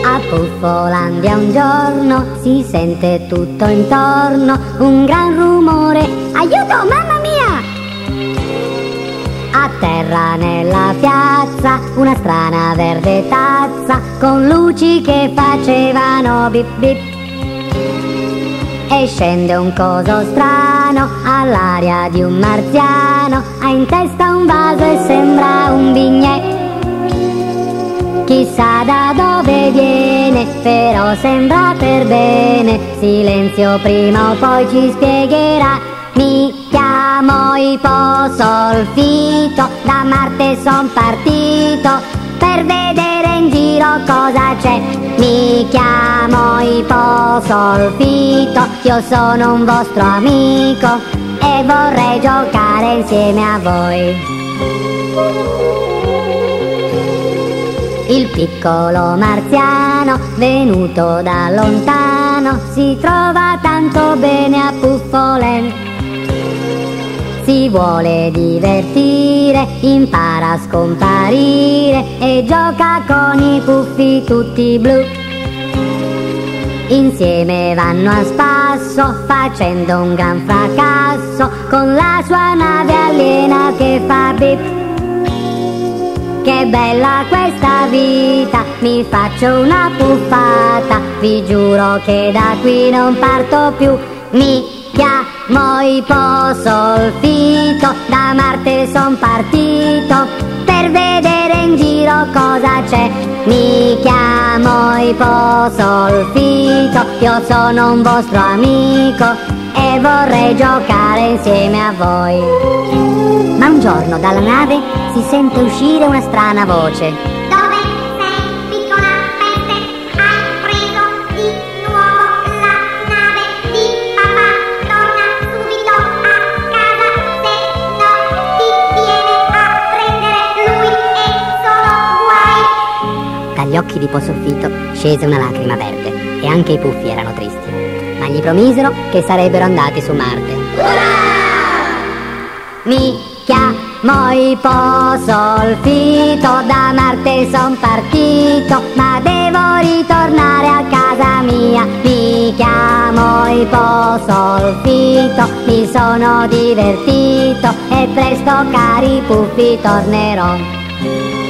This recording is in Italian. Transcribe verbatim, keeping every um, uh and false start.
A Puffolandia un giorno si sente tutto intorno un gran rumore. Aiuto, mamma mia! A terra nella piazza una strana verde tazza con luci che facevano bip bip. E scende un coso strano all'aria di un marziano, ha in testa un vaso e sembra un bignè. Chissà da dove viene, però sembra per bene. Silenzio, prima o poi ci spiegherà. Mi chiamo Ipo Solfito, da Marte son partito per vedere in giro cosa c'è. Mi chiamo Ipo Solfito, io sono un vostro amico e vorrei giocare insieme a voi. Il piccolo marziano, venuto da lontano, si trova tanto bene a Puffoland. Si vuole divertire, impara a scomparire e gioca con i puffi tutti blu. Insieme vanno a spasso, facendo un gran fracasso, con la sua nave aliena che fa bip. Che bella questa vita, mi faccio una puffata, vi giuro che da qui non parto più. Mi chiamo Ipo Solfito, da Marte son partito per vedere in giro cosa c'è. Mi chiamo Ipo Solfito, io sono un vostro amico e vorrei giocare insieme a voi. Ma un giorno dalla nave si sente uscire una strana voce. Dove sei, piccola peste? Hai preso di nuovo la nave di papà? Torna subito a casa, se no ti viene a prendere lui e solo guai. Dagli occhi di Ipo Solfito scese una lacrima verde e anche i puffi erano tristi, ma gli promisero che sarebbero andati su Marte. Mi chiamo Ipo Solfito, da Marte son partito, ma devo ritornare a casa mia. Mi chiamo Ipo Solfito, mi sono divertito e presto, cari puffi, tornerò.